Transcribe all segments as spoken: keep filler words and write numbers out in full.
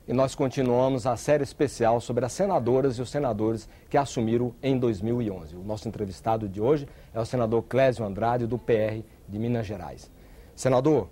E nós continuamos a série especial sobre as senadoras e os senadores que assumiram em dois mil e onze. O nosso entrevistado de hoje é o senador Clésio Andrade, do P R de Minas Gerais. Senador,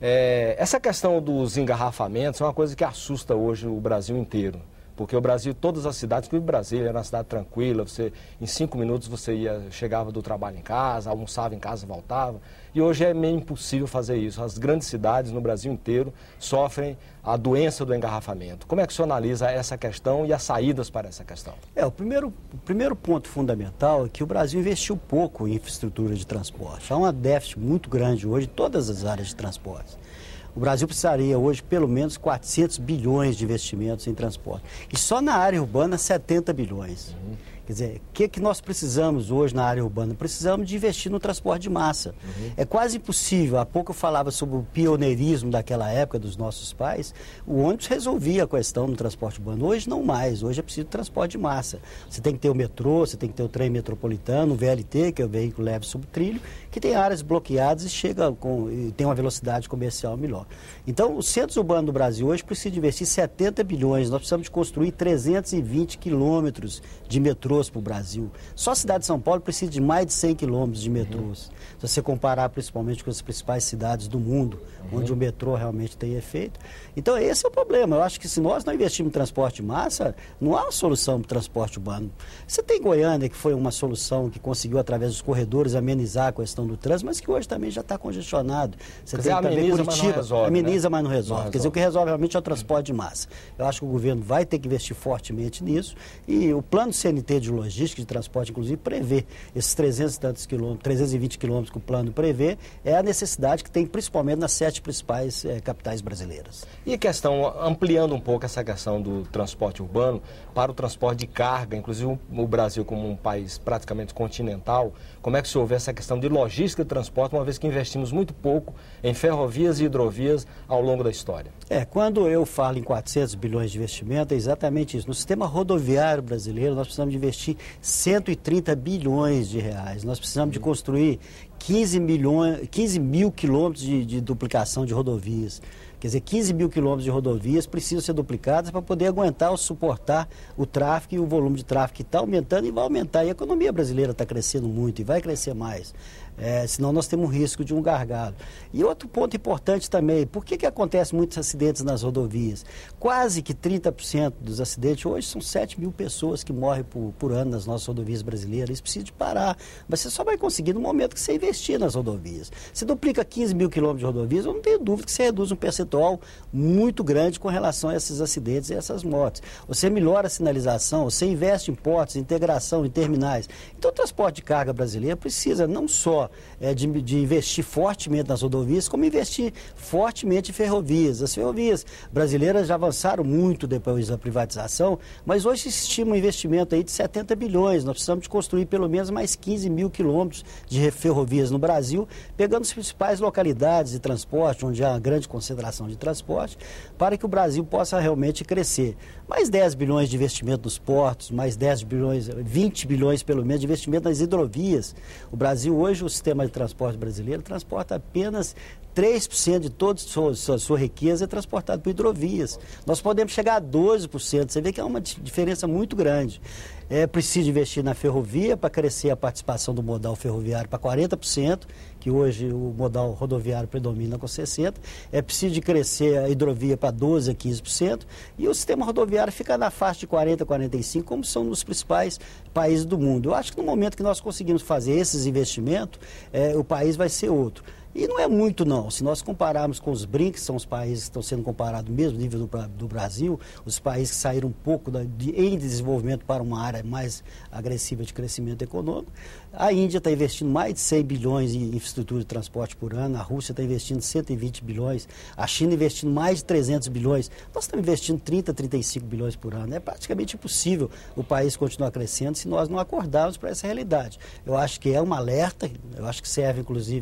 é, essa questão dos engarrafamentos é uma coisa que assusta hoje o Brasil inteiro. Porque o Brasil, todas as cidades, inclusive Brasília, era uma cidade tranquila, você, em cinco minutos você ia, chegava do trabalho em casa, almoçava em casa, voltava. E hoje é meio impossível fazer isso. As grandes cidades no Brasil inteiro sofrem a doença do engarrafamento. Como é que o senhor analisa essa questão e as saídas para essa questão? É, o primeiro, o primeiro ponto fundamental é que o Brasil investiu pouco em infraestrutura de transporte. Há um déficit muito grande hoje em todas as áreas de transporte. O Brasil precisaria hoje pelo menos quatrocentos bilhões de investimentos em transporte. E só na área urbana, setenta bilhões. Uhum. Quer dizer, o que, que nós precisamos hoje na área urbana? Precisamos de investir no transporte de massa. Uhum. É quase impossível. Há pouco eu falava sobre o pioneirismo daquela época dos nossos pais. O ônibus resolvia a questão do transporte urbano. Hoje não mais. Hoje é preciso de transporte de massa. Você tem que ter o metrô, você tem que ter o trem metropolitano, o V L T, que é o veículo leve sobre trilho, que tem áreas bloqueadas e chega com, e tem uma velocidade comercial melhor. Então, os centros urbanos do Brasil hoje precisam de investir setenta bilhões. Nós precisamos de construir trezentos e vinte quilômetros de metrô para o Brasil. Só a cidade de São Paulo precisa de mais de cem quilômetros de metrôs. Uhum. Se você comparar principalmente com as principais cidades do mundo, uhum. onde o metrô realmente tem efeito. Então esse é o problema. Eu acho que se nós não investirmos em transporte de massa, não há uma solução para o transporte urbano. Você tem Goiânia, que foi uma solução que conseguiu através dos corredores amenizar a questão do trânsito, mas que hoje também já está congestionado. Você tem também ameniza, Curitiba, mas não resolve, ameniza, né? mas não resolve. Não resolve. Quer dizer, o que resolve realmente é o transporte de massa. Eu acho que o governo vai ter que investir fortemente nisso e o plano C N T de logística de transporte, inclusive, prevê esses trezentos e tantos quilômetros, trezentos e vinte quilômetros que o plano prevê, é a necessidade que tem principalmente nas sete principais eh, capitais brasileiras. E a questão, ampliando um pouco essa questão do transporte urbano para o transporte de carga, inclusive o Brasil como um país praticamente continental, como é que se houve essa questão de logística de transporte, uma vez que investimos muito pouco em ferrovias e hidrovias ao longo da história? É, quando eu falo em quatrocentos bilhões de investimento, é exatamente isso. No sistema rodoviário brasileiro, nós precisamos de investir cento e trinta bilhões de reais. Nós precisamos de construir quinze milhões, quinze mil quilômetros de, de duplicação de rodovias. Quer dizer, quinze mil quilômetros de rodovias precisam ser duplicadas para poder aguentar ou suportar o tráfego e o volume de tráfego que está aumentando e vai aumentar. E a economia brasileira está crescendo muito e vai crescer mais. É, senão nós temos um risco de um gargalo. E outro ponto importante também, por que que acontecem muitos acidentes nas rodovias? Quase que trinta por cento dos acidentes, hoje são sete mil pessoas que morrem por, por ano nas nossas rodovias brasileiras. Isso precisa de parar, mas você só vai conseguir no momento que você investir nas rodovias. Se duplica quinze mil quilômetros de rodovias, eu não tenho dúvida que você reduz um percentual muito grande com relação a esses acidentes e essas mortes. Você melhora a sinalização, você investe em portos, integração, em terminais. Então o transporte de carga brasileiro precisa não só É, de, de investir fortemente nas rodovias, como investir fortemente em ferrovias. As ferrovias brasileiras já avançaram muito depois da privatização, mas hoje se estima um investimento aí de setenta bilhões. Nós precisamos de construir pelo menos mais quinze mil quilômetros de ferrovias no Brasil, pegando as principais localidades de transporte, onde há uma grande concentração de transporte, para que o Brasil possa realmente crescer. Mais dez bilhões de investimento nos portos, mais dez bilhões, vinte bilhões pelo menos de investimento nas hidrovias. O Brasil hoje, o sistema de transporte brasileiro transporta apenas três por cento de toda a sua, sua, sua riqueza é transportada por hidrovias. Nós podemos chegar a doze por cento, você vê que é uma diferença muito grande. É preciso investir na ferrovia para crescer a participação do modal ferroviário para quarenta por cento, que hoje o modal rodoviário predomina com sessenta por cento. É preciso de crescer a hidrovia para doze por cento a quinze por cento. E o sistema rodoviário fica na faixa de quarenta a quarenta e cinco por cento, como são nos principais países do mundo. Eu acho que no momento que nós conseguimos fazer esses investimentos, é, o país vai ser outro. E não é muito, não. Se nós compararmos com os BRICS, que são os países que estão sendo comparados no mesmo nível do, do Brasil, os países que saíram um pouco da, de, em desenvolvimento para uma área mais agressiva de crescimento econômico, a Índia está investindo mais de cem bilhões em infraestrutura de transporte por ano, a Rússia está investindo cento e vinte bilhões, a China investindo mais de trezentos bilhões, nós estamos investindo trinta, trinta e cinco bilhões por ano. É praticamente impossível o país continuar crescendo se nós não acordarmos para essa realidade. Eu acho que é um alerta, eu acho que serve, inclusive,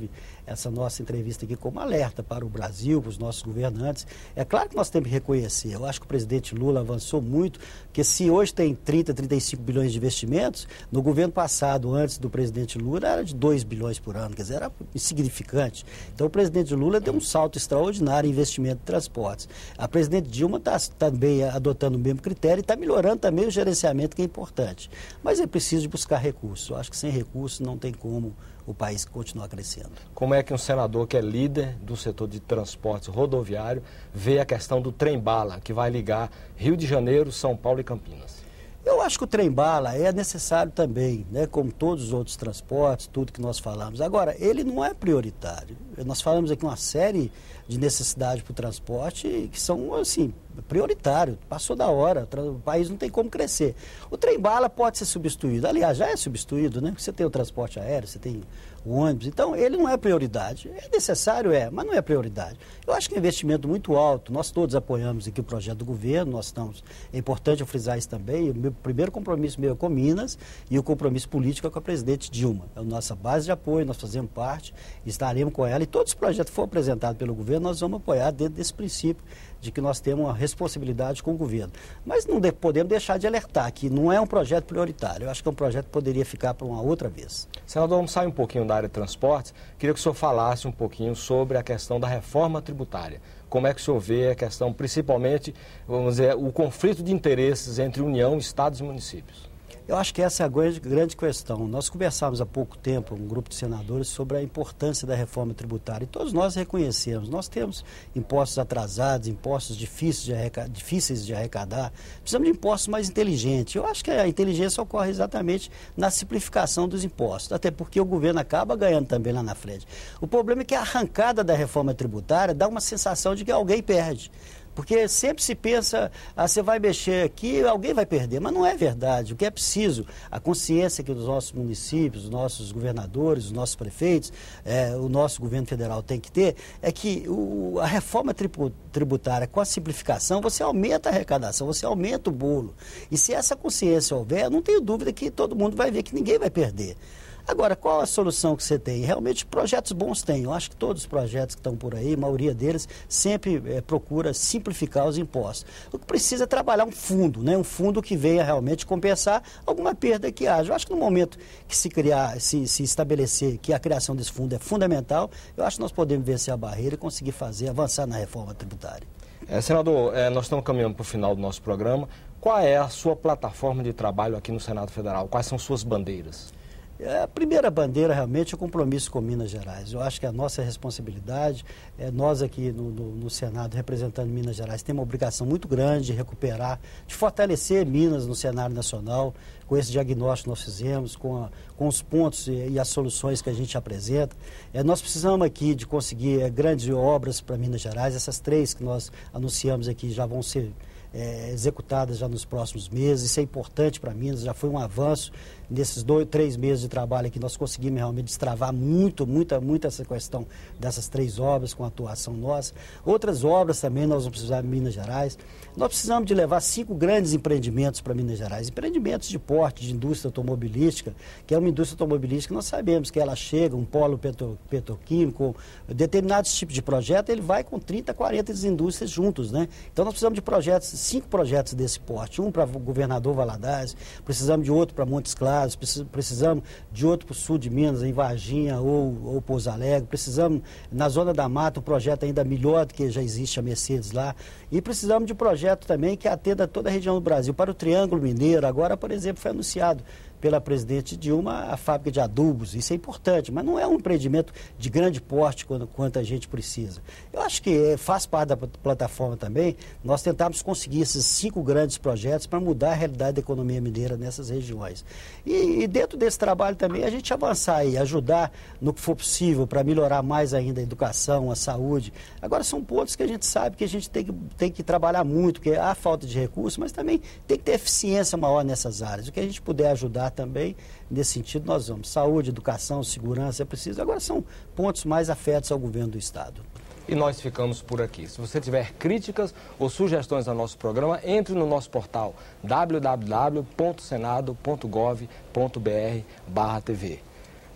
essa nossa entrevista aqui como alerta para o Brasil, para os nossos governantes. É claro que nós temos que reconhecer, eu acho que o presidente Lula avançou muito, porque se hoje tem trinta, trinta e cinco bilhões de investimentos, no governo passado, antes do presidente Lula, era de dois bilhões por ano, quer dizer, era insignificante. Então o presidente Lula deu um salto extraordinário em investimento em transportes. A presidente Dilma está também adotando o mesmo critério e está melhorando também o gerenciamento, que é importante. Mas é preciso de buscar recursos. Eu acho que sem recursos não tem como o país continuar crescendo. Como é que um senador que é líder do setor de transportes rodoviário vê a questão do trem-bala, que vai ligar Rio de Janeiro, São Paulo e Campinas? Eu acho que o trem-bala é necessário também, né, como todos os outros transportes, tudo que nós falamos. Agora, ele não é prioritário. Nós falamos aqui uma série de necessidades para o transporte que são, assim, prioritários. Passou da hora, o país não tem como crescer. O trem-bala pode ser substituído. Aliás, já é substituído, né? Você tem o transporte aéreo, você tem o ônibus. Então, ele não é prioridade. É necessário, é, mas não é prioridade. Eu acho que é um investimento muito alto. Nós todos apoiamos aqui o projeto do governo, nós estamos... É importante eu frisar isso também. O meu primeiro compromisso meu é com Minas e o compromisso político é com a presidente Dilma. É a nossa base de apoio, nós fazemos parte, estaremos com ela. E todos os projetos que for apresentados pelo governo, nós vamos apoiar dentro desse princípio de que nós temos uma responsabilidade com o governo. Mas não de, podemos deixar de alertar que não é um projeto prioritário. Eu acho que é um projeto que poderia ficar para uma outra vez. Senador, vamos sair um pouquinho da área de transportes. Queria que o senhor falasse um pouquinho sobre a questão da reforma tributária. Como é que o senhor vê a questão, principalmente, vamos dizer, o conflito de interesses entre União, Estados e municípios? Eu acho que essa é a grande, grande questão. Nós conversamos há pouco tempo, um grupo de senadores, sobre a importância da reforma tributária. E todos nós reconhecemos. Nós temos impostos atrasados, impostos difíceis de arrecadar, difíceis de arrecadar. Precisamos de impostos mais inteligentes. Eu acho que a inteligência ocorre exatamente na simplificação dos impostos, até porque o governo acaba ganhando também lá na frente. O problema é que a arrancada da reforma tributária dá uma sensação de que alguém perde. Porque sempre se pensa, ah, você vai mexer aqui, alguém vai perder, mas não é verdade. O que é preciso, a consciência que os nossos municípios, os nossos governadores, os nossos prefeitos, é, o nosso governo federal tem que ter, é que o, a reforma tributária com a simplificação, você aumenta a arrecadação, você aumenta o bolo. E se essa consciência houver, eu não tenho dúvida que todo mundo vai ver que ninguém vai perder. Agora, qual a solução que você tem? Realmente, projetos bons tem. Eu acho que todos os projetos que estão por aí, a maioria deles, sempre é, procura simplificar os impostos. O que precisa é trabalhar um fundo, né? Um fundo que venha realmente compensar alguma perda que haja. Eu acho que no momento que se criar, se, se estabelecer que a criação desse fundo é fundamental, eu acho que nós podemos vencer a barreira e conseguir fazer, avançar na reforma tributária. É, senador, é, nós estamos caminhando para o final do nosso programa. Qual é a sua plataforma de trabalho aqui no Senado Federal? Quais são suas bandeiras? A primeira bandeira realmente é o compromisso com Minas Gerais. Eu acho que a nossa responsabilidade, é, nós aqui no, no, no Senado representando Minas Gerais, temos uma obrigação muito grande de recuperar, de fortalecer Minas no cenário nacional, com esse diagnóstico que nós fizemos, com, a, com os pontos e, e as soluções que a gente apresenta. É, nós precisamos aqui de conseguir é, grandes obras para Minas Gerais, essas três que nós anunciamos aqui já vão ser É, executadas já nos próximos meses. Isso é importante para Minas, já foi um avanço. Nesses dois, três meses de trabalho aqui, nós conseguimos realmente destravar muito, muita, muito essa questão dessas três obras com a atuação nossa. Outras obras também nós vamos precisar em Minas Gerais. Nós precisamos de levar cinco grandes empreendimentos para Minas Gerais. Empreendimentos de porte, de indústria automobilística, que é uma indústria automobilística que nós sabemos que ela chega, um polo petro, petroquímico, determinados tipos de projeto, ele vai com trinta, quarenta indústrias juntos, né? Então nós precisamos de projetos, cinco projetos desse porte, um para o governador Valadares, precisamos de outro para Montes Claros, precisamos de outro para o sul de Minas, em Varginha ou, ou Pouso Alegre, precisamos na Zona da Mata, um projeto ainda melhor do que já existe a Mercedes lá, e precisamos de um projeto também que atenda toda a região do Brasil, para o Triângulo Mineiro. Agora, por exemplo, foi anunciado pela presidente Dilma a fábrica de adubos. Isso é importante, mas não é um empreendimento de grande porte quanto, quanto a gente precisa. Eu acho que faz parte da plataforma também nós tentarmos conseguir esses cinco grandes projetos para mudar a realidade da economia mineira nessas regiões. E, e dentro desse trabalho também a gente avançar e ajudar no que for possível para melhorar mais ainda a educação, a saúde. Agora são pontos que a gente sabe que a gente tem que, tem que trabalhar muito, porque há falta de recursos, mas também tem que ter eficiência maior nessas áreas. O que a gente puder ajudar também, nesse sentido, nós vamos. Saúde, educação, segurança, é preciso. Agora são pontos mais afetos ao governo do Estado. E nós ficamos por aqui. Se você tiver críticas ou sugestões ao nosso programa, entre no nosso portal w w w ponto senado ponto gov ponto br barra T V.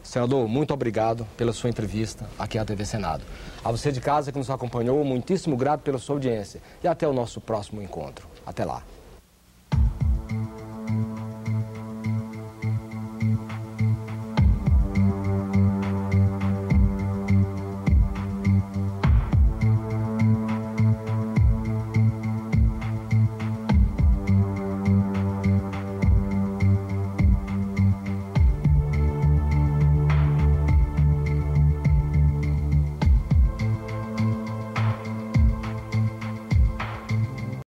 Senador, muito obrigado pela sua entrevista aqui à T V Senado. A você de casa que nos acompanhou, muitíssimo grato pela sua audiência e até o nosso próximo encontro. Até lá.